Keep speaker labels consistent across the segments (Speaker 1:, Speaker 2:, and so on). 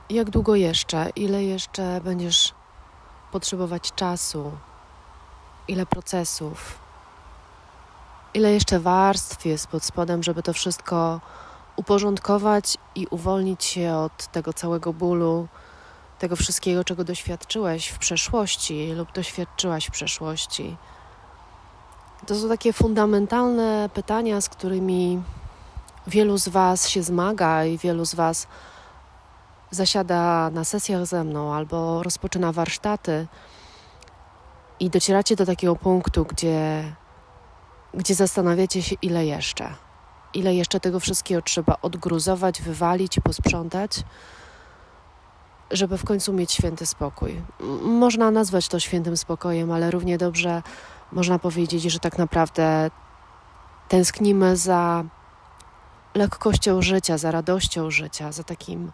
Speaker 1: Jak długo jeszcze? Ile jeszcze będziesz potrzebować czasu? Ile procesów? Ile jeszcze warstw jest pod spodem, żeby to wszystko uporządkować i uwolnić się od tego całego bólu, tego wszystkiego, czego doświadczyłeś w przeszłości lub doświadczyłaś w przeszłości? To są takie fundamentalne pytania, z którymi wielu z Was się zmaga i wielu z Was zasiada na sesjach ze mną albo rozpoczyna warsztaty i docieracie do takiego punktu, gdzie zastanawiacie się, ile jeszcze tego wszystkiego trzeba odgruzować, wywalić i posprzątać, żeby w końcu mieć święty spokój. Można nazwać to świętym spokojem, ale równie dobrze można powiedzieć, że tak naprawdę tęsknimy za lekkością życia, za radością życia, za takim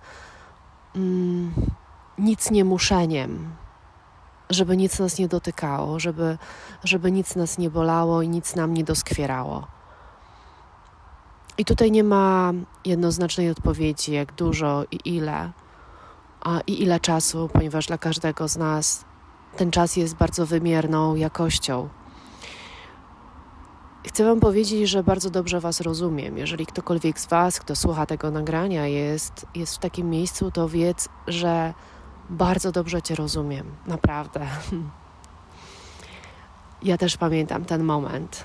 Speaker 1: nic nie muszeniem, żeby nic nas nie dotykało, żeby nic nas nie bolało i nic nam nie doskwierało. I tutaj nie ma jednoznacznej odpowiedzi, jak dużo i ile czasu, ponieważ dla każdego z nas ten czas jest bardzo wymierną jakością. Chcę Wam powiedzieć, że bardzo dobrze Was rozumiem. Jeżeli ktokolwiek z Was, kto słucha tego nagrania, jest w takim miejscu, to wiedz, że bardzo dobrze Cię rozumiem. Naprawdę. Ja też pamiętam ten moment,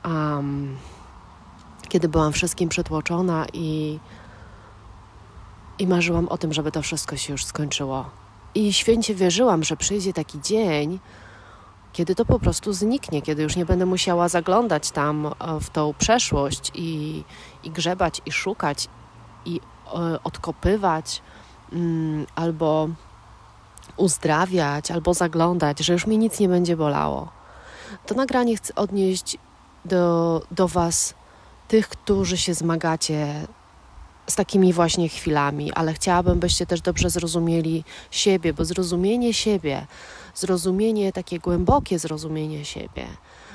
Speaker 1: kiedy byłam wszystkim przytłoczona i marzyłam o tym, żeby to wszystko się już skończyło. I święcie wierzyłam, że przyjdzie taki dzień, kiedy to po prostu zniknie, kiedy już nie będę musiała zaglądać tam w tą przeszłość i grzebać, i szukać, i odkopywać, albo uzdrawiać, albo zaglądać, że już mi nic nie będzie bolało. To nagranie chcę odnieść do Was, tych, którzy się zmagacie z takimi właśnie chwilami, ale chciałabym, byście też dobrze zrozumieli siebie, bo zrozumienie siebie, takie głębokie zrozumienie siebie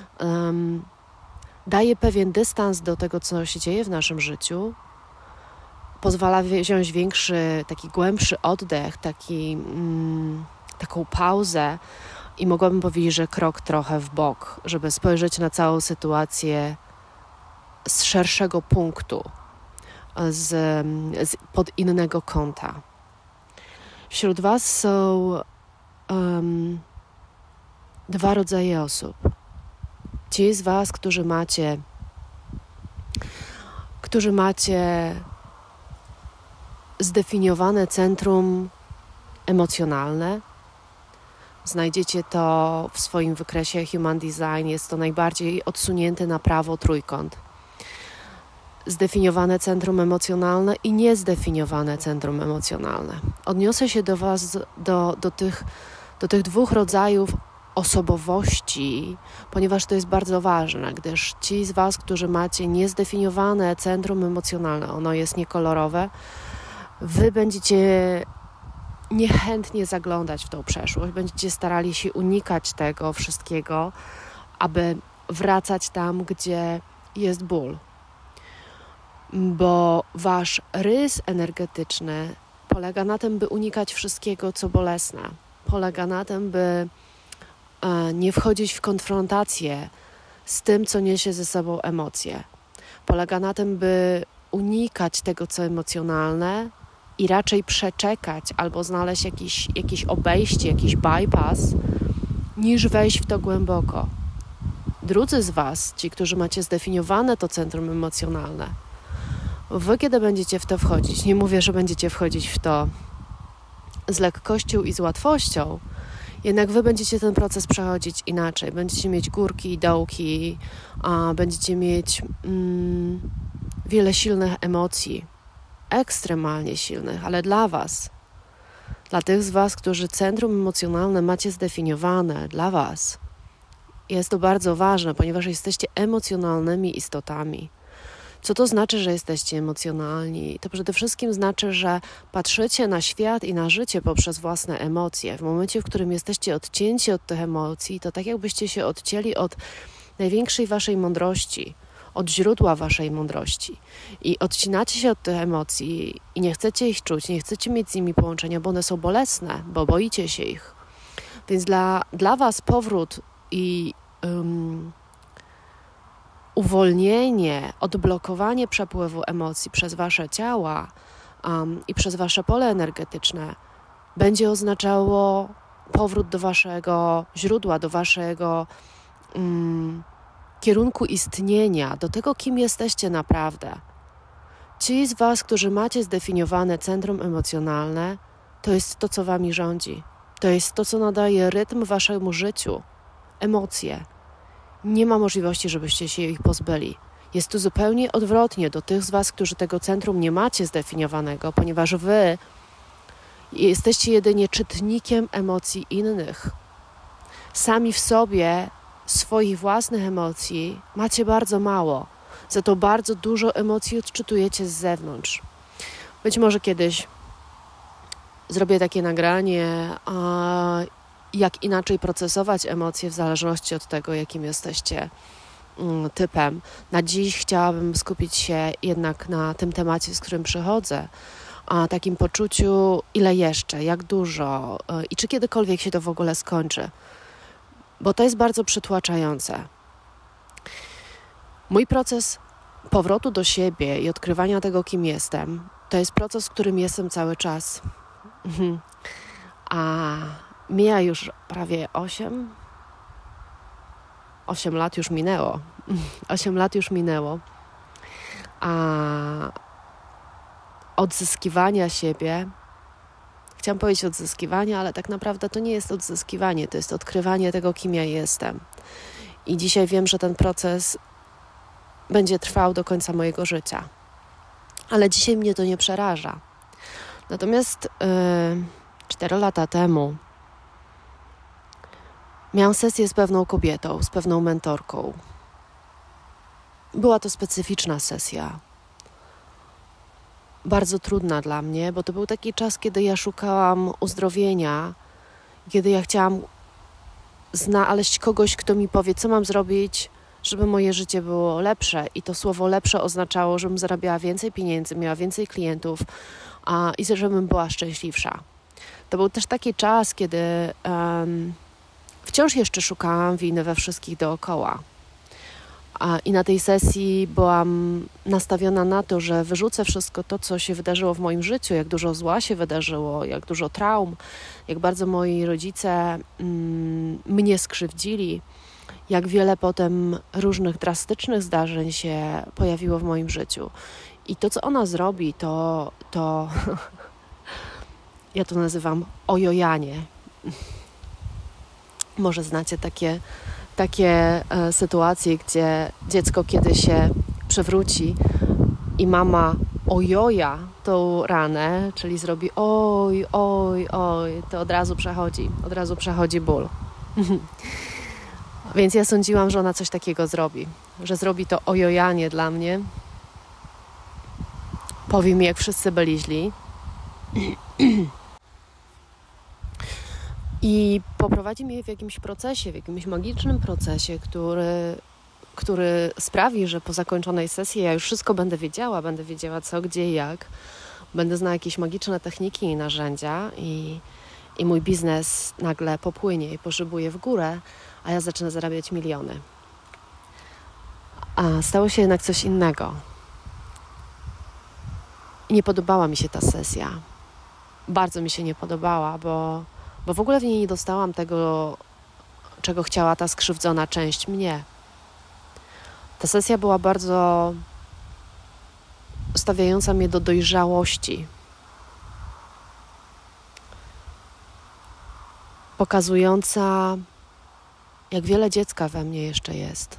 Speaker 1: daje pewien dystans do tego, co się dzieje w naszym życiu, pozwala wziąć większy, taki głębszy oddech, taką pauzę i mogłabym powiedzieć, że krok trochę w bok, żeby spojrzeć na całą sytuację z szerszego punktu, pod innego kąta. Wśród Was są dwa rodzaje osób. Ci z Was, którzy macie zdefiniowane centrum emocjonalne. Znajdziecie to w swoim wykresie Human Design. Jest to najbardziej odsunięty na prawo trójkąt. Zdefiniowane centrum emocjonalne i niezdefiniowane centrum emocjonalne. Odniosę się do Was, do tych dwóch rodzajów osobowości, ponieważ to jest bardzo ważne, gdyż ci z Was, którzy macie niezdefiniowane centrum emocjonalne, ono jest niekolorowe, Wy będziecie niechętnie zaglądać w tą przeszłość, będziecie starali się unikać tego wszystkiego, aby wracać tam, gdzie jest ból. Bo Wasz rys energetyczny polega na tym, by unikać wszystkiego, co bolesne. Polega na tym, by nie wchodzić w konfrontację z tym, co niesie ze sobą emocje. Polega na tym, by unikać tego, co emocjonalne i raczej przeczekać albo znaleźć jakieś obejście, jakiś bypass, niż wejść w to głęboko. Drudzy z Was, ci, którzy macie zdefiniowane to centrum emocjonalne, Wy, kiedy będziecie w to wchodzić, nie mówię, że będziecie wchodzić w to z lekkością i z łatwością, jednak Wy będziecie ten proces przechodzić inaczej. Będziecie mieć górki i dołki, będziecie mieć wiele silnych emocji, ekstremalnie silnych, ale dla Was, dla tych z Was, którzy centrum emocjonalne macie zdefiniowane, dla Was jest to bardzo ważne, ponieważ jesteście emocjonalnymi istotami. Co to znaczy, że jesteście emocjonalni? To przede wszystkim znaczy, że patrzycie na świat i na życie poprzez własne emocje. W momencie, w którym jesteście odcięci od tych emocji, to tak jakbyście się odcięli od największej Waszej mądrości, od źródła waszej mądrości i odcinacie się od tych emocji i nie chcecie ich czuć, nie chcecie mieć z nimi połączenia, bo one są bolesne, bo boicie się ich. Więc dla was powrót i uwolnienie, odblokowanie przepływu emocji przez wasze ciała i przez wasze pole energetyczne będzie oznaczało powrót do waszego źródła, do waszego kierunku istnienia, do tego, kim jesteście naprawdę. Ci z was, którzy macie zdefiniowane centrum emocjonalne, to jest to, co wami rządzi. To jest to, co nadaje rytm waszemu życiu. Emocje. Nie ma możliwości, żebyście się ich pozbyli. Jest tu zupełnie odwrotnie do tych z was, którzy tego centrum nie macie zdefiniowanego, ponieważ wy jesteście jedynie czytnikiem emocji innych. Sami w sobie swoich własnych emocji macie bardzo mało. Za to bardzo dużo emocji odczytujecie z zewnątrz. Być może kiedyś zrobię takie nagranie, jak inaczej procesować emocje w zależności od tego, jakim jesteście typem. Na dziś chciałabym skupić się jednak na tym temacie, z którym przychodzę, a takim poczuciu, ile jeszcze, jak dużo i czy kiedykolwiek się to w ogóle skończy. Bo to jest bardzo przytłaczające. Mój proces powrotu do siebie i odkrywania tego, kim jestem, to jest proces, w którym jestem cały czas. A mija już prawie 8 lat już minęło. 8 lat już minęło. A odzyskiwania siebie, chciałam powiedzieć odzyskiwania, ale tak naprawdę to nie jest odzyskiwanie, to jest odkrywanie tego, kim ja jestem. I dzisiaj wiem, że ten proces będzie trwał do końca mojego życia. Ale dzisiaj mnie to nie przeraża. Natomiast 4 lata temu miałam sesję z pewną kobietą, z pewną mentorką. Była to specyficzna sesja. Bardzo trudna dla mnie, bo to był taki czas, kiedy ja szukałam uzdrowienia, kiedy ja chciałam znaleźć kogoś, kto mi powie, co mam zrobić, żeby moje życie było lepsze. I to słowo lepsze oznaczało, żebym zarabiała więcej pieniędzy, miała więcej klientów i żebym była szczęśliwsza. To był też taki czas, kiedy wciąż jeszcze szukałam winy we wszystkich dookoła. I na tej sesji byłam nastawiona na to, że wyrzucę wszystko to, co się wydarzyło w moim życiu, jak dużo zła się wydarzyło, jak dużo traum, jak bardzo moi rodzice mnie skrzywdzili, jak wiele potem różnych drastycznych zdarzeń się pojawiło w moim życiu. I to, co ona zrobi, to ja to nazywam ojojanie. Może znacie takie sytuacje, gdzie dziecko, kiedy się przewróci i mama ojoja tą ranę, czyli zrobi oj, oj, oj, to od razu przechodzi ból. Więc ja sądziłam, że ona coś takiego zrobi, że zrobi to ojojanie dla mnie. Powie mi, jak wszyscy byli źli. I poprowadzi mnie w jakimś procesie, w jakimś magicznym procesie, który sprawi, że po zakończonej sesji ja już wszystko będę wiedziała co, gdzie i jak. Będę znała jakieś magiczne techniki i narzędzia i mój biznes nagle popłynie i poszybuje w górę, a ja zacznę zarabiać miliony. A stało się jednak coś innego. I nie podobała mi się ta sesja. Bardzo mi się nie podobała, bo w ogóle w niej nie dostałam tego, czego chciała ta skrzywdzona część mnie. Ta sesja była bardzo stawiająca mnie do dojrzałości. Pokazująca, jak wiele dziecka we mnie jeszcze jest.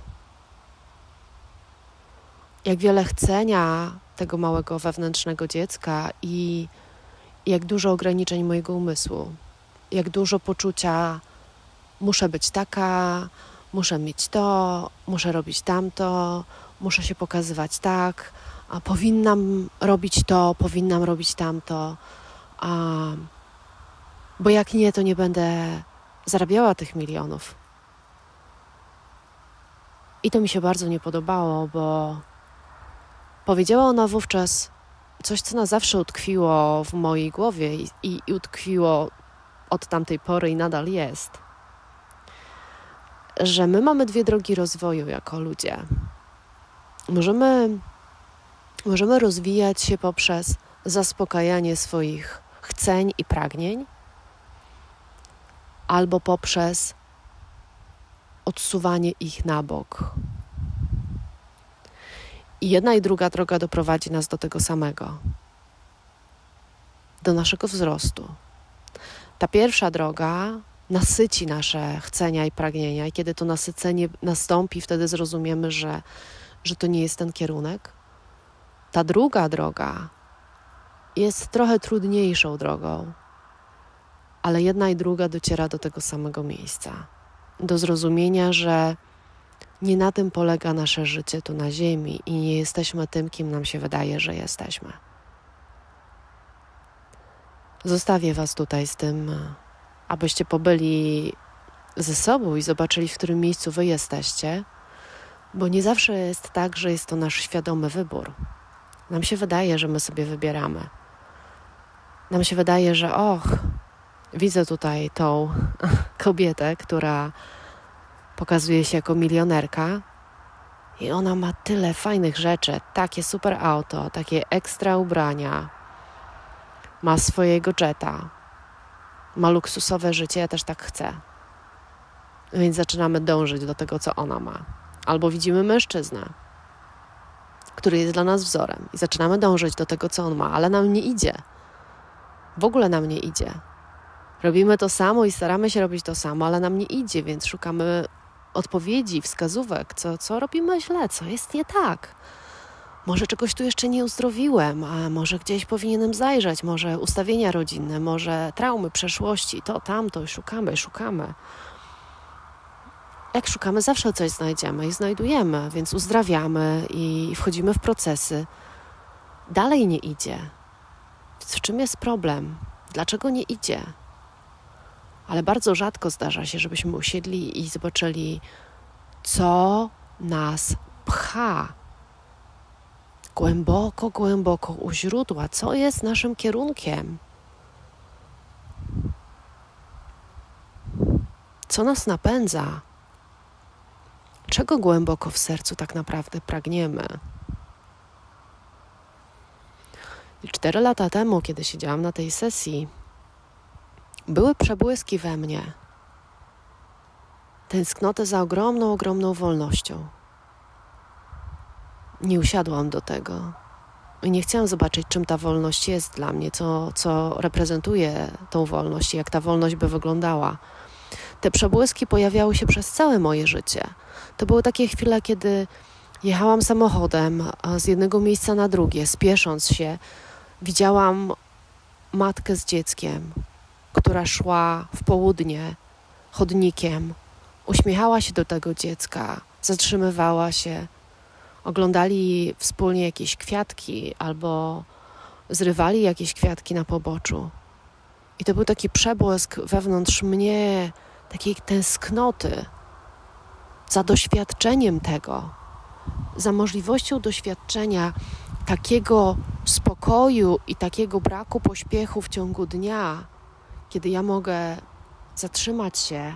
Speaker 1: Jak wiele chcenia tego małego wewnętrznego dziecka i jak dużo ograniczeń mojego umysłu. Jak dużo poczucia, muszę być taka, muszę mieć to, muszę robić tamto, muszę się pokazywać tak, a powinnam robić to, powinnam robić tamto, bo jak nie, to nie będę zarabiała tych milionów. I to mi się bardzo nie podobało, bo powiedziała ona wówczas coś, co na zawsze utkwiło w mojej głowie i utkwiło od tamtej pory i nadal jest. Że my mamy dwie drogi rozwoju jako ludzie. Możemy rozwijać się poprzez zaspokajanie swoich chceń i pragnień, albo poprzez odsuwanie ich na bok. I jedna i druga droga doprowadzi nas do tego samego. Do naszego wzrostu. Ta pierwsza droga nasyci nasze chcenia i pragnienia i kiedy to nasycenie nastąpi, wtedy zrozumiemy, że to nie jest ten kierunek. Ta druga droga jest trochę trudniejszą drogą, ale jedna i druga dociera do tego samego miejsca. Do zrozumienia, że nie na tym polega nasze życie tu na ziemi i nie jesteśmy tym, kim nam się wydaje, że jesteśmy. Zostawię was tutaj z tym, abyście pobyli ze sobą i zobaczyli, w którym miejscu wy jesteście, bo nie zawsze jest tak, że jest to nasz świadomy wybór. Nam się wydaje, że my sobie wybieramy. Nam się wydaje, że widzę tutaj tą kobietę, która pokazuje się jako milionerka i ona ma tyle fajnych rzeczy, takie super auto, takie ekstra ubrania, ma swojego jeta, ma luksusowe życie, ja też tak chcę. Więc zaczynamy dążyć do tego, co ona ma. Albo widzimy mężczyznę, który jest dla nas wzorem i zaczynamy dążyć do tego, co on ma, ale nam nie idzie. W ogóle nam nie idzie. Robimy to samo i staramy się robić to samo, ale nam nie idzie, więc szukamy odpowiedzi, wskazówek, co robimy źle, co jest nie tak. Może czegoś tu jeszcze nie uzdrowiłem, a może gdzieś powinienem zajrzeć, może ustawienia rodzinne, może traumy przeszłości, to, tamto, szukamy. Jak szukamy, zawsze coś znajdziemy i znajdujemy, więc uzdrawiamy i wchodzimy w procesy. Dalej nie idzie. Więc w czym jest problem? Dlaczego nie idzie? Ale bardzo rzadko zdarza się, żebyśmy usiedli i zobaczyli, co nas pcha głęboko u źródła, co jest naszym kierunkiem. Co nas napędza? Czego głęboko w sercu tak naprawdę pragniemy? I 4 lata temu, kiedy siedziałam na tej sesji, były przebłyski we mnie. Tęsknotę za ogromną wolnością. Nie usiadłam do tego. I nie chciałam zobaczyć, czym ta wolność jest dla mnie, co reprezentuje tą wolność i jak ta wolność by wyglądała. Te przebłyski pojawiały się przez całe moje życie. To były takie chwile, kiedy jechałam samochodem z jednego miejsca na drugie, spiesząc się. Widziałam matkę z dzieckiem, która szła w południe chodnikiem. Uśmiechała się do tego dziecka, zatrzymywała się. Oglądali wspólnie jakieś kwiatki albo zrywali jakieś kwiatki na poboczu. I to był taki przebłysk wewnątrz mnie, takiej tęsknoty za doświadczeniem tego, za możliwością doświadczenia takiego spokoju i takiego braku pośpiechu w ciągu dnia, kiedy ja mogę zatrzymać się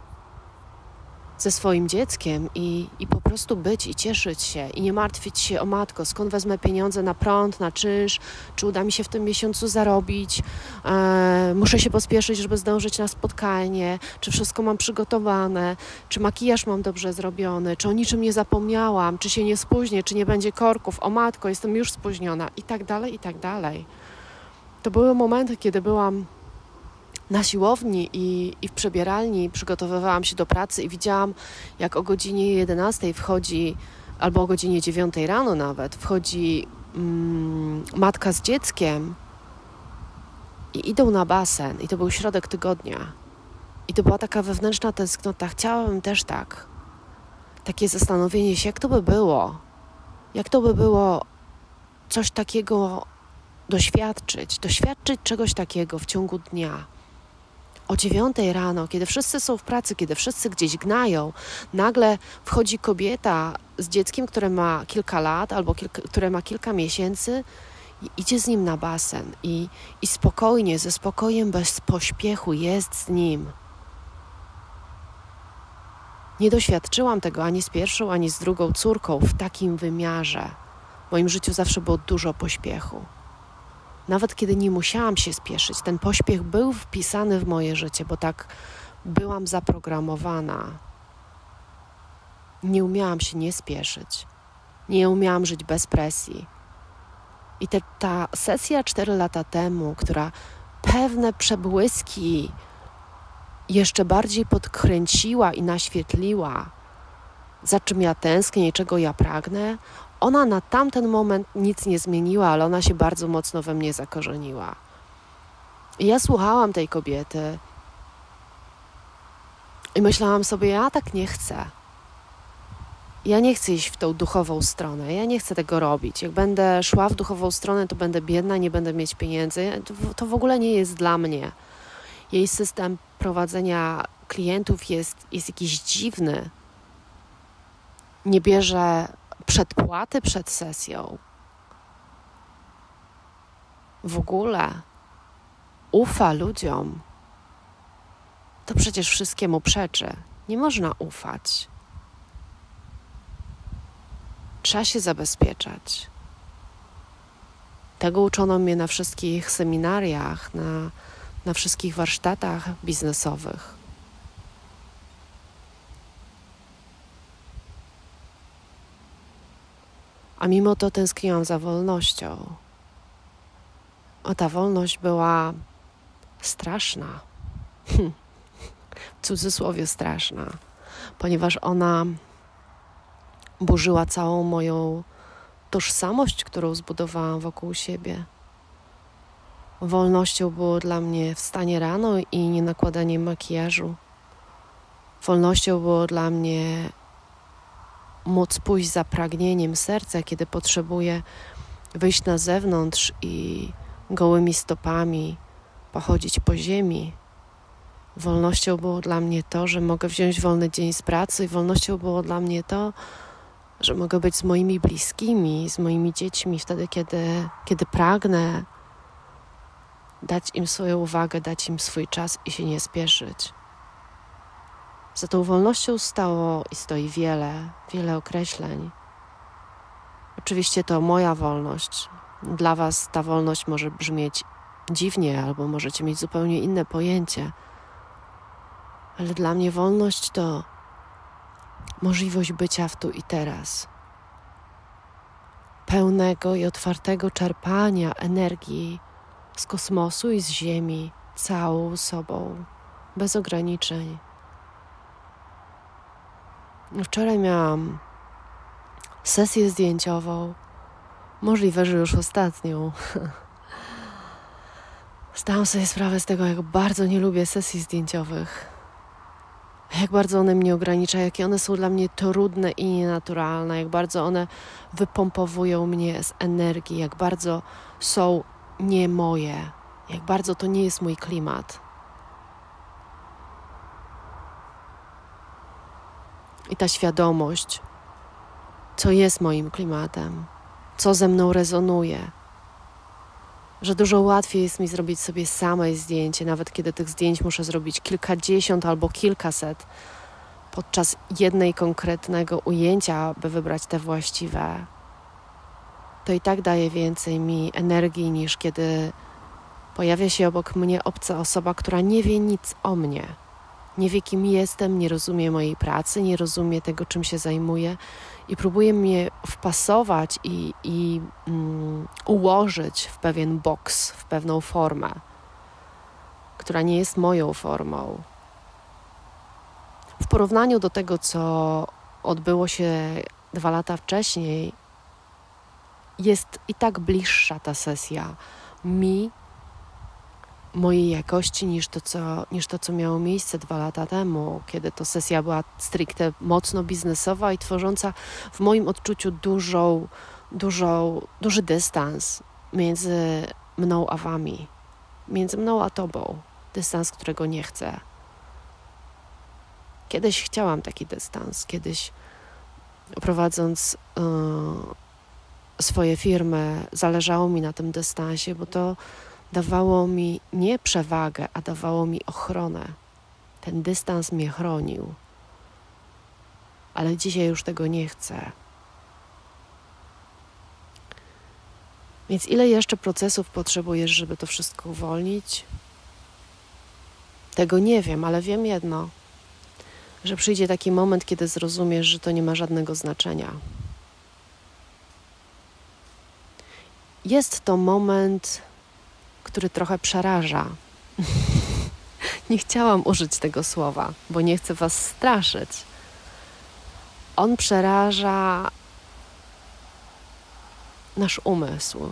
Speaker 1: ze swoim dzieckiem i po prostu być i cieszyć się i nie martwić się o matko, skąd wezmę pieniądze na prąd, na czynsz, czy uda mi się w tym miesiącu zarobić, muszę się pospieszyć, żeby zdążyć na spotkanie, czy wszystko mam przygotowane, czy makijaż mam dobrze zrobiony, czy o niczym nie zapomniałam, czy się nie spóźnię, czy nie będzie korków, o matko, jestem już spóźniona i tak dalej, i tak dalej. To były momenty, kiedy byłam na siłowni i w przebieralni przygotowywałam się do pracy i widziałam, jak o godzinie 11 wchodzi, albo o godzinie 9 rano nawet, wchodzi matka z dzieckiem i idą na basen. I to był środek tygodnia. I to była taka wewnętrzna tęsknota. Chciałabym też tak. Takie zastanowienie się, jak to by było. Jak to by było coś takiego doświadczyć czegoś takiego w ciągu dnia. o 9 rano, kiedy wszyscy są w pracy, kiedy wszyscy gdzieś gnają, nagle wchodzi kobieta z dzieckiem, które ma kilka lat albo które ma kilka miesięcy i idzie z nim na basen i spokojnie, ze spokojem, bez pośpiechu jest z nim. Nie doświadczyłam tego ani z pierwszą, ani z drugą córką w takim wymiarze. W moim życiu zawsze było dużo pośpiechu. Nawet kiedy nie musiałam się spieszyć, ten pośpiech był wpisany w moje życie, bo tak byłam zaprogramowana. Nie umiałam się nie spieszyć. Nie umiałam żyć bez presji. I ta sesja 4 lata temu, która pewne przebłyski jeszcze bardziej podkręciła i naświetliła, za czym ja tęsknię i czego ja pragnę, ona na tamten moment nic nie zmieniła, ale ona się bardzo mocno we mnie zakorzeniła. I ja słuchałam tej kobiety i myślałam sobie, ja tak nie chcę. Ja nie chcę iść w tą duchową stronę, ja nie chcę tego robić. Jak będę szła w duchową stronę, to będę biedna, nie będę mieć pieniędzy. To w ogóle nie jest dla mnie. Jej system prowadzenia klientów jest jakiś dziwny. Nie bierze przedpłaty przed sesją. W ogóle ufa ludziom. To przecież wszystkiemu przeczy. Nie można ufać. Trzeba się zabezpieczać. Tego uczono mnie na wszystkich seminariach, na wszystkich warsztatach biznesowych. A mimo to tęskniłam za wolnością. A ta wolność była straszna. W cudzysłowie straszna. Ponieważ ona burzyła całą moją tożsamość, którą zbudowałam wokół siebie. Wolnością było dla mnie wstanie rano i nie nakładanie makijażu. Wolnością było dla mnie móc pójść za pragnieniem serca, kiedy potrzebuję wyjść na zewnątrz i gołymi stopami pochodzić po ziemi. Wolnością było dla mnie to, że mogę wziąć wolny dzień z pracy i wolnością było dla mnie to, że mogę być z moimi bliskimi, z moimi dziećmi wtedy, kiedy pragnę dać im swoją uwagę, dać im swój czas i się nie spieszyć. Za tą wolnością stało i stoi wiele określeń. Oczywiście to moja wolność. Dla Was ta wolność może brzmieć dziwnie, albo możecie mieć zupełnie inne pojęcie. Ale dla mnie wolność to możliwość bycia w tu i teraz. Pełnego i otwartego czerpania energii z kosmosu i z Ziemi, całą sobą, bez ograniczeń. Wczoraj miałam sesję zdjęciową, możliwe, że już ostatnią. Zdałam sobie sprawę z tego, jak bardzo nie lubię sesji zdjęciowych. Jak bardzo one mnie ograniczają, jakie one są dla mnie trudne i nienaturalne, jak bardzo one wypompowują mnie z energii, jak bardzo są nie moje, jak bardzo to nie jest mój klimat. I ta świadomość, co jest moim klimatem, co ze mną rezonuje, że dużo łatwiej jest mi zrobić sobie samej zdjęcie, nawet kiedy tych zdjęć muszę zrobić kilkadziesiąt albo kilkaset podczas jednej konkretnego ujęcia, by wybrać te właściwe. To i tak daje więcej mi energii, niż kiedy pojawia się obok mnie obca osoba, która nie wie nic o mnie. Nie wie, kim jestem, nie rozumie mojej pracy, nie rozumie tego, czym się zajmuję i próbuje mnie wpasować i ułożyć w pewien boks, w pewną formę, która nie jest moją formą. W porównaniu do tego, co odbyło się 2 lata wcześniej, jest i tak bliższa ta sesja mi, mojej jakości niż to, co miało miejsce 2 lata temu, kiedy to sesja była stricte mocno biznesowa i tworząca w moim odczuciu duży dystans między mną a wami, między mną a tobą. Dystans, którego nie chcę. Kiedyś chciałam taki dystans. Kiedyś prowadząc swoje firmy, zależało mi na tym dystansie, bo to dawało mi nie przewagę, a dawało mi ochronę. Ten dystans mnie chronił. Ale dzisiaj już tego nie chcę. Więc ile jeszcze procesów potrzebujesz, żeby to wszystko uwolnić? Tego nie wiem, ale wiem jedno, że przyjdzie taki moment, kiedy zrozumiesz, że to nie ma żadnego znaczenia. Jest to moment, który trochę przeraża. Nie chciałam użyć tego słowa, bo nie chcę was straszyć. On przeraża nasz umysł.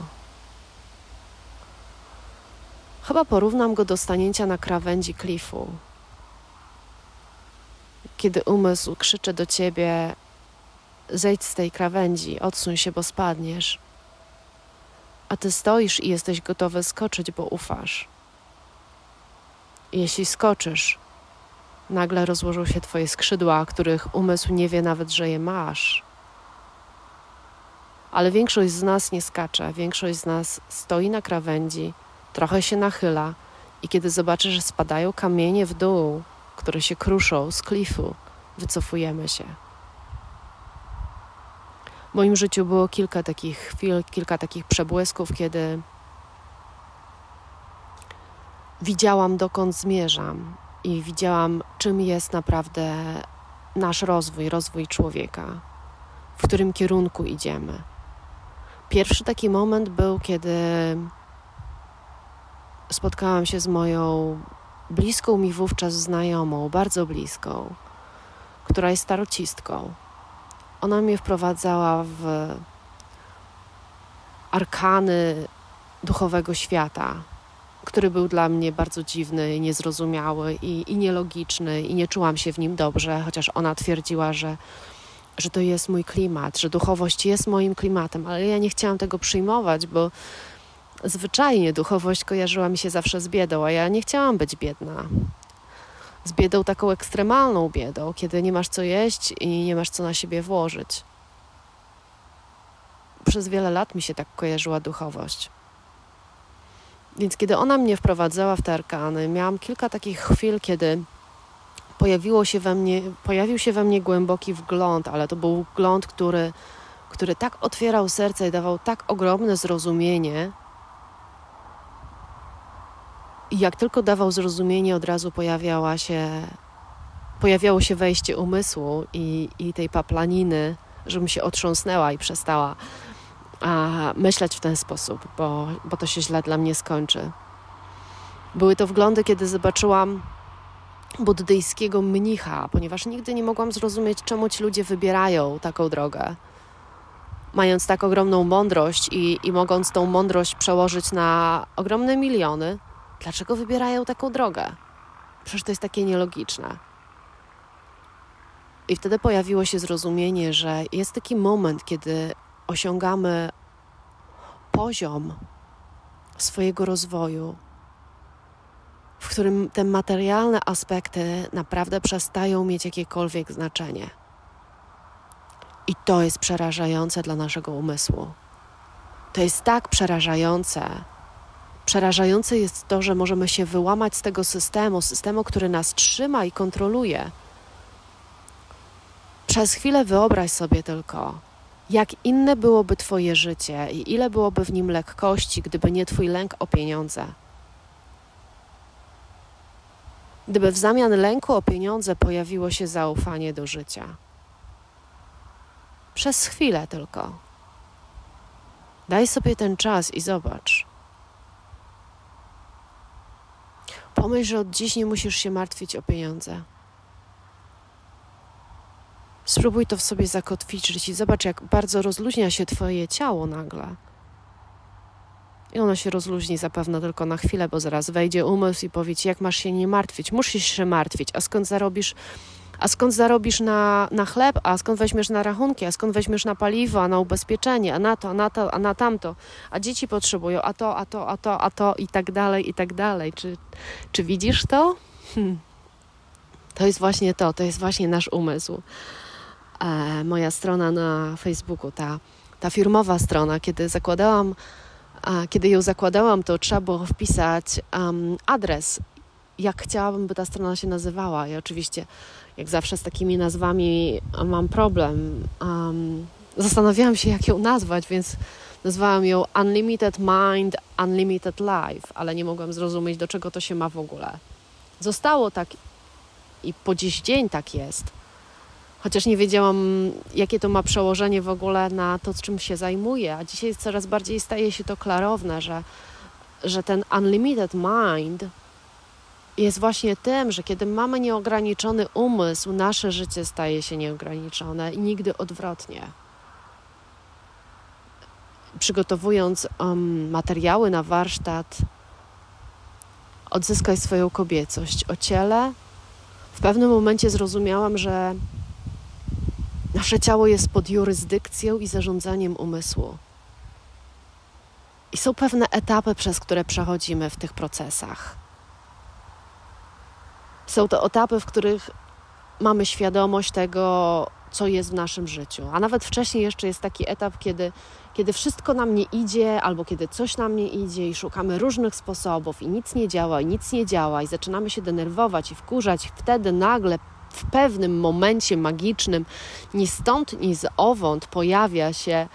Speaker 1: Chyba porównam go do stanięcia na krawędzi klifu. Kiedy umysł krzyczy do ciebie: zejdź z tej krawędzi, odsuń się, bo spadniesz. A ty stoisz i jesteś gotowy skoczyć, bo ufasz. I jeśli skoczysz, nagle rozłożą się twoje skrzydła, których umysł nie wie nawet, że je masz. Ale większość z nas nie skacze, większość z nas stoi na krawędzi, trochę się nachyla i kiedy zobaczy, że spadają kamienie w dół, które się kruszą z klifu, wycofujemy się. W moim życiu było kilka takich chwil, kilka takich przebłysków, kiedy widziałam, dokąd zmierzam i widziałam, czym jest naprawdę nasz rozwój człowieka, w którym kierunku idziemy. Pierwszy taki moment był, kiedy spotkałam się z moją bliską mi wówczas znajomą, bardzo bliską, która jest tarocistką. Ona mnie wprowadzała w arkany duchowego świata, który był dla mnie bardzo dziwny, niezrozumiały i nielogiczny i nie czułam się w nim dobrze, chociaż ona twierdziła, że to jest mój klimat, że duchowość jest moim klimatem, ale ja nie chciałam tego przyjmować, bo zwyczajnie duchowość kojarzyła mi się zawsze z biedą, a ja nie chciałam być biedna. Z biedą taką ekstremalną biedą, kiedy nie masz co jeść i nie masz co na siebie włożyć. Przez wiele lat mi się tak kojarzyła duchowość. Więc kiedy ona mnie wprowadzała w te arkany, miałam kilka takich chwil, kiedy pojawił się we mnie głęboki wgląd, ale to był wgląd, który tak otwierał serce i dawał tak ogromne zrozumienie. I jak tylko dawał zrozumienie, od razu pojawiało się wejście umysłu i tej paplaniny, żebym się otrząsnęła i przestała myśleć w ten sposób, bo to się źle dla mnie skończy. Były to wglądy, kiedy zobaczyłam buddyjskiego mnicha, ponieważ nigdy nie mogłam zrozumieć, czemu ci ludzie wybierają taką drogę. Mając tak ogromną mądrość i mogąc tą mądrość przełożyć na ogromne miliony, dlaczego wybierają taką drogę? Przecież to jest takie nielogiczne. I wtedy pojawiło się zrozumienie, że jest taki moment, kiedy osiągamy poziom swojego rozwoju, w którym te materialne aspekty naprawdę przestają mieć jakiekolwiek znaczenie. I to jest przerażające dla naszego umysłu. To jest tak przerażające. Przerażające jest to, że możemy się wyłamać z tego systemu, który nas trzyma i kontroluje. Przez chwilę wyobraź sobie tylko, jak inne byłoby twoje życie i ile byłoby w nim lekkości, gdyby nie twój lęk o pieniądze. Gdyby w zamian lęku o pieniądze pojawiło się zaufanie do życia. Przez chwilę tylko. Daj sobie ten czas i zobacz. Pomyśl, że od dziś nie musisz się martwić o pieniądze. Spróbuj to w sobie zakotwiczyć i zobacz, jak bardzo rozluźnia się twoje ciało nagle. I ono się rozluźni zapewne tylko na chwilę, bo zaraz wejdzie umysł i powie ci, jak masz się nie martwić. Musisz się martwić, A skąd zarobisz na chleb? A skąd weźmiesz na rachunki? A skąd weźmiesz na paliwo? A na ubezpieczenie? A na to, a na tamto? A dzieci potrzebują, a to i tak dalej, i tak dalej. Czy widzisz to? To jest właśnie to jest właśnie nasz umysł. Moja strona na Facebooku, ta firmowa strona, kiedy ją zakładałam, to trzeba było wpisać adres, jak chciałabym, by ta strona się nazywała. I oczywiście, jak zawsze z takimi nazwami mam problem. Zastanawiałam się, jak ją nazwać, więc nazwałam ją Unlimited Mind, Unlimited Life, ale nie mogłam zrozumieć, do czego to się ma w ogóle. Zostało tak i po dziś dzień tak jest. Chociaż nie wiedziałam, jakie to ma przełożenie w ogóle na to, czym się zajmuję. A dzisiaj coraz bardziej staje się to klarowne, że ten unlimited mind jest właśnie tym, że kiedy mamy nieograniczony umysł, nasze życie staje się nieograniczone i nigdy odwrotnie. Przygotowując materiały na warsztat Odzyskaj swoją kobiecość o ciele, w pewnym momencie zrozumiałam, że nasze ciało jest pod jurysdykcją i zarządzaniem umysłu. I są pewne etapy, przez które przechodzimy w tych procesach. Są to etapy, w których mamy świadomość tego, co jest w naszym życiu. A nawet wcześniej jeszcze jest taki etap, kiedy wszystko nam nie idzie, albo kiedy coś nam nie idzie i szukamy różnych sposobów i nic nie działa i zaczynamy się denerwować i wkurzać. I wtedy nagle w pewnym momencie magicznym ni stąd, ni zowąd pojawia się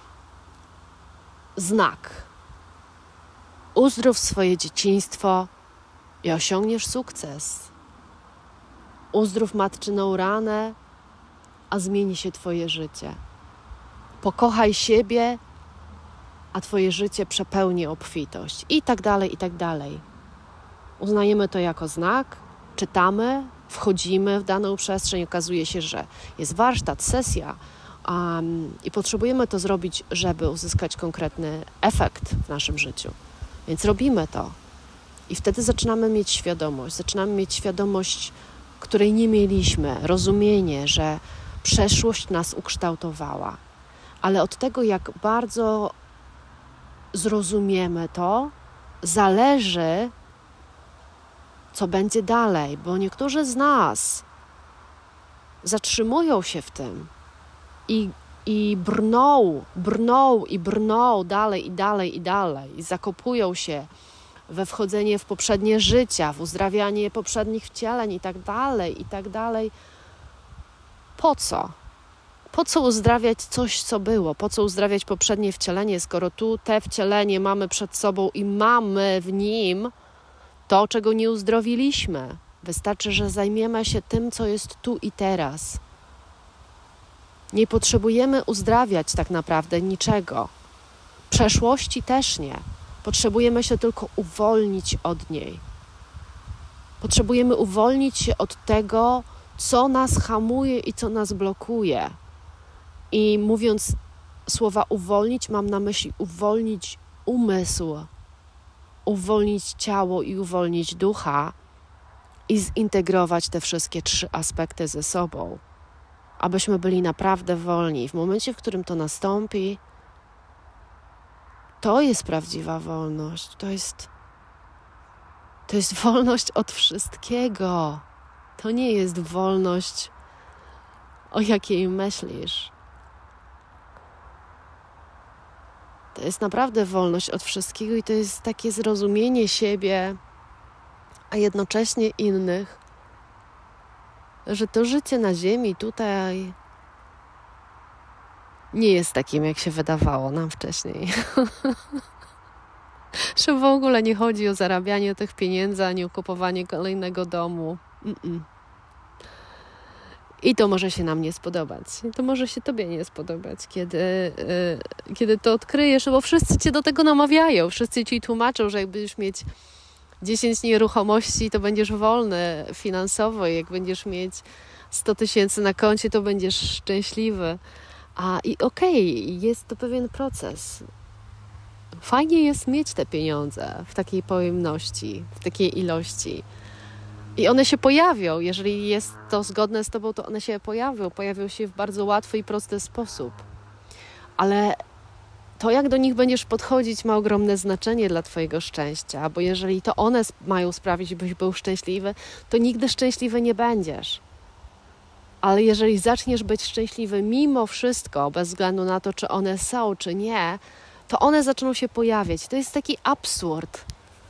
Speaker 1: znak. Uzdrów swoje dzieciństwo i osiągniesz sukces. Uzdrów matczyną ranę, a zmieni się twoje życie. Pokochaj siebie, a twoje życie przepełni obfitość. I tak dalej, i tak dalej. Uznajemy to jako znak, czytamy, wchodzimy w daną przestrzeń, okazuje się, że jest warsztat, sesja i potrzebujemy to zrobić, żeby uzyskać konkretny efekt w naszym życiu. Więc robimy to. I wtedy zaczynamy mieć świadomość, której nie mieliśmy, rozumienie, że przeszłość nas ukształtowała. Ale od tego, jak bardzo zrozumiemy to, zależy, co będzie dalej, bo niektórzy z nas zatrzymują się w tym i brną dalej i zakopują się we wchodzenie w poprzednie życia, w uzdrawianie poprzednich wcieleń i tak dalej. Po co? Po co uzdrawiać coś, co było? Po co uzdrawiać poprzednie wcielenie, skoro tu te wcielenie mamy przed sobą i mamy w nim to, czego nie uzdrowiliśmy? Wystarczy, że zajmiemy się tym, co jest tu i teraz. Nie potrzebujemy uzdrawiać tak naprawdę niczego. Przeszłości też nie. Potrzebujemy się tylko uwolnić od niej. Potrzebujemy uwolnić się od tego, co nas hamuje i co nas blokuje. I mówiąc słowa uwolnić, mam na myśli uwolnić umysł, uwolnić ciało i uwolnić ducha i zintegrować te wszystkie 3 aspekty ze sobą, abyśmy byli naprawdę wolni. W momencie, w którym to nastąpi, to jest prawdziwa wolność. To jest wolność od wszystkiego. To nie jest wolność, o jakiej myślisz. To jest naprawdę wolność od wszystkiego i to jest takie zrozumienie siebie, a jednocześnie innych, że to życie na ziemi tutaj nie jest takim, jak się wydawało nam wcześniej. Że w ogóle nie chodzi o zarabianie tych pieniędzy, ani o kupowanie kolejnego domu. I to może się nam nie spodobać. To może się tobie nie spodobać, kiedy to odkryjesz, bo wszyscy cię do tego namawiają. Wszyscy ci tłumaczą, że jak będziesz mieć 10 nieruchomości, to będziesz wolny finansowo. Jak będziesz mieć 100 000 na koncie, to będziesz szczęśliwy. I okej, jest to pewien proces. Fajnie jest mieć te pieniądze w takiej pojemności, w takiej ilości. I one się pojawią. Jeżeli jest to zgodne z tobą, to one się pojawią. Pojawią się w bardzo łatwy i prosty sposób. Ale to, jak do nich będziesz podchodzić, ma ogromne znaczenie dla twojego szczęścia, bo jeżeli to one mają sprawić, byś był szczęśliwy, to nigdy szczęśliwy nie będziesz. Ale jeżeli zaczniesz być szczęśliwy mimo wszystko, bez względu na to, czy one są, czy nie, to one zaczną się pojawiać. To jest taki absurd.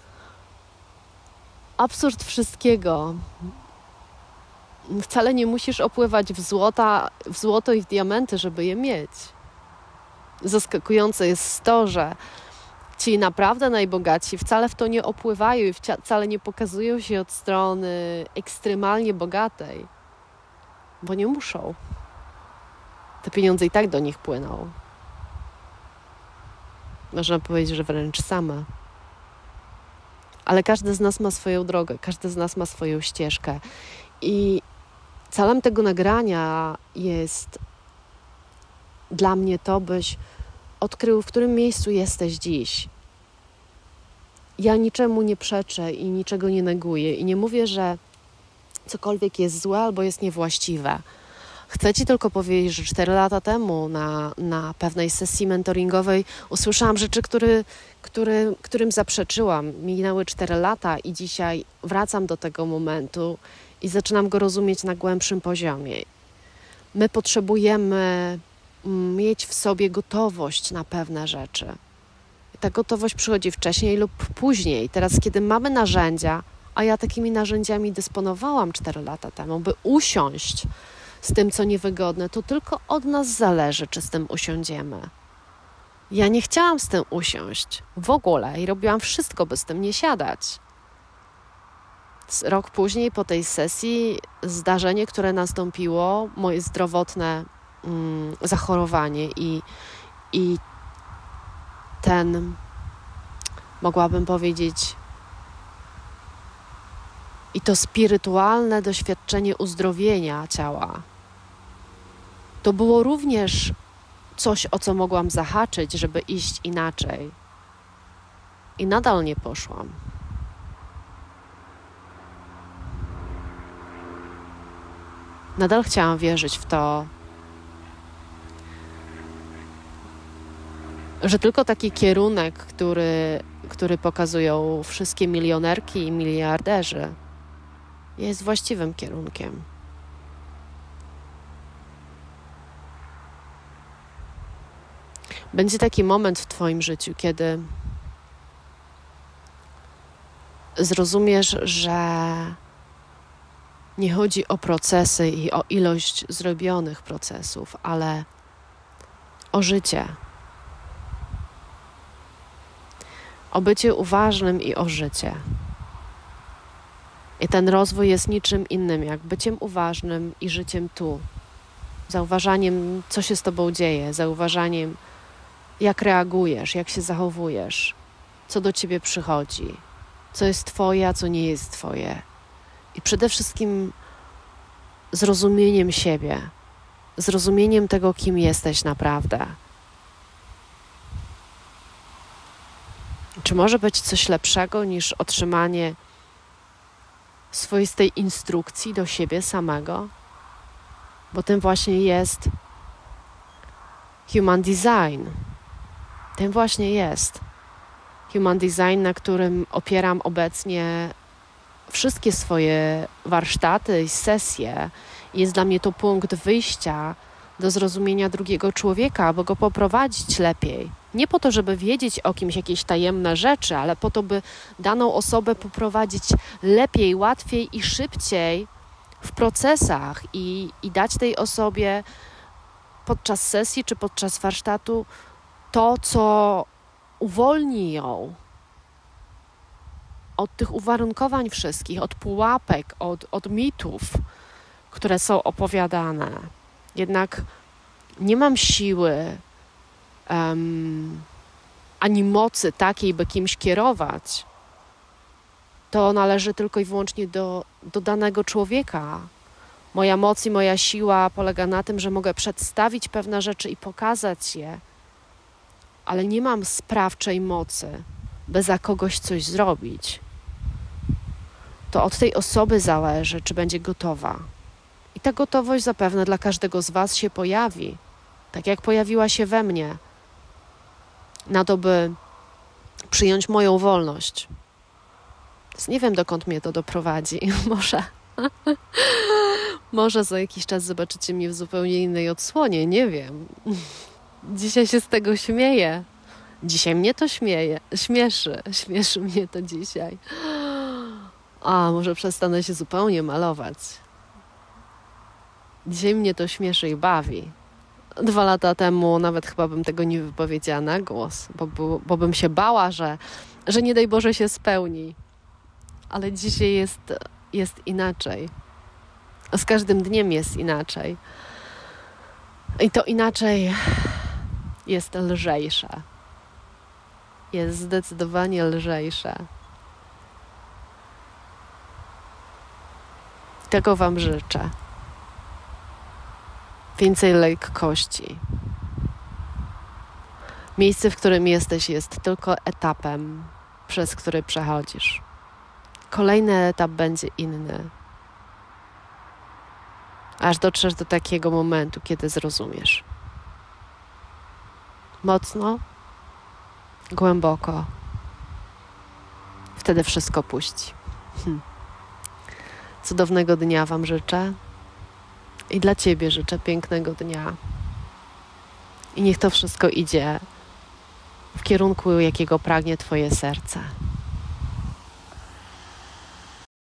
Speaker 1: Absurd wszystkiego. Wcale nie musisz opływać w złoto i w diamenty, żeby je mieć. Zaskakujące jest to, że ci naprawdę najbogatsi wcale w to nie opływają i wcale nie pokazują się od strony ekstremalnie bogatej, bo nie muszą. Te pieniądze i tak do nich płyną. Można powiedzieć, że wręcz same. Ale każdy z nas ma swoją drogę, każdy z nas ma swoją ścieżkę. I celem tego nagrania jest dla mnie to, byś odkrył, w którym miejscu jesteś dziś. Ja niczemu nie przeczę i niczego nie neguję. I nie mówię, że cokolwiek jest złe albo jest niewłaściwe. Chcę Ci tylko powiedzieć, że 4 lata temu na pewnej sesji mentoringowej usłyszałam rzeczy, którym zaprzeczyłam. Minęły 4 lata i dzisiaj wracam do tego momentu i zaczynam go rozumieć na głębszym poziomie. My potrzebujemy mieć w sobie gotowość na pewne rzeczy. Ta gotowość przychodzi wcześniej lub później. Teraz, kiedy mamy narzędzia, a ja takimi narzędziami dysponowałam 4 lata temu, by usiąść z tym, co niewygodne, to tylko od nas zależy, czy z tym usiądziemy. Ja nie chciałam z tym usiąść w ogóle i robiłam wszystko, by z tym nie siadać. Rok później, po tej sesji, zdarzenie, które nastąpiło, moje zdrowotne zachorowanie i ten, mogłabym powiedzieć, i to spirytualne doświadczenie uzdrowienia ciała. To było również coś, o co mogłam zahaczyć, żeby iść inaczej. I nadal nie poszłam. Nadal chciałam wierzyć w to, że tylko taki kierunek, który pokazują wszystkie milionerki i miliarderzy, jest właściwym kierunkiem. Będzie taki moment w Twoim życiu, kiedy zrozumiesz, że nie chodzi o procesy i o ilość zrobionych procesów, ale o życie. O bycie uważnym i o życie. I ten rozwój jest niczym innym jak byciem uważnym i życiem tu. Zauważaniem, co się z Tobą dzieje, zauważaniem, jak reagujesz, jak się zachowujesz, co do Ciebie przychodzi, co jest Twoje, a co nie jest Twoje. I przede wszystkim zrozumieniem siebie, zrozumieniem tego, kim jesteś naprawdę. Czy może być coś lepszego niż otrzymanie swoistej instrukcji do siebie samego? Bo tym właśnie jest Human Design. Tym właśnie jest Human Design, na którym opieram obecnie wszystkie swoje warsztaty i sesje. Jest dla mnie to punkt wyjścia do zrozumienia drugiego człowieka, aby go poprowadzić lepiej. Nie po to, żeby wiedzieć o kimś jakieś tajemne rzeczy, ale po to, by daną osobę poprowadzić lepiej, łatwiej i szybciej w procesach i dać tej osobie podczas sesji czy podczas warsztatu to, co uwolni ją od tych uwarunkowań wszystkich, od pułapek, od mitów, które są opowiadane. Jednak nie mam siły ani mocy takiej, by kimś kierować. To należy tylko i wyłącznie do danego człowieka. Moja moc i moja siła polega na tym, że mogę przedstawić pewne rzeczy i pokazać je, ale nie mam sprawczej mocy, by za kogoś coś zrobić. to od tej osoby zależy, czy będzie gotowa. I ta gotowość zapewne dla każdego z Was się pojawi, tak jak pojawiła się we mnie, na to, by przyjąć moją wolność. Więc nie wiem, dokąd mnie to doprowadzi. Może za jakiś czas zobaczycie mnie w zupełnie innej odsłonie, nie wiem. Dzisiaj się z tego śmieję. Dzisiaj mnie to śmieszy. Śmieszy mnie to dzisiaj. A może przestanę się zupełnie malować. Dzisiaj mnie to śmieszy i bawi. 2 lata temu nawet chyba bym tego nie wypowiedziała na głos, bo bym się bała, że nie daj Boże się spełni. Ale dzisiaj jest inaczej. Z każdym dniem jest inaczej. I to inaczej jest lżejsze. Jest zdecydowanie lżejsze. Tego Wam życzę. Więcej lekkości. Miejsce, w którym jesteś, jest tylko etapem, przez który przechodzisz. Kolejny etap będzie inny. Aż dotrzesz do takiego momentu, kiedy zrozumiesz. Mocno, głęboko. Wtedy wszystko puści. Cudownego dnia Wam życzę. I dla Ciebie życzę pięknego dnia. I niech to wszystko idzie w kierunku, jakiego pragnie Twoje serce.